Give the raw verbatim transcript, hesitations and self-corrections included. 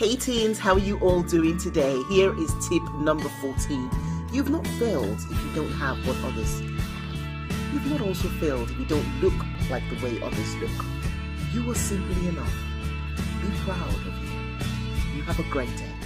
Hey teens, how are you all doing today? Here is tip number fourteen. You've not failed if you don't have what others have. You've not also failed if you don't look like the way others look. You are simply enough. Be proud of you. You have a great day.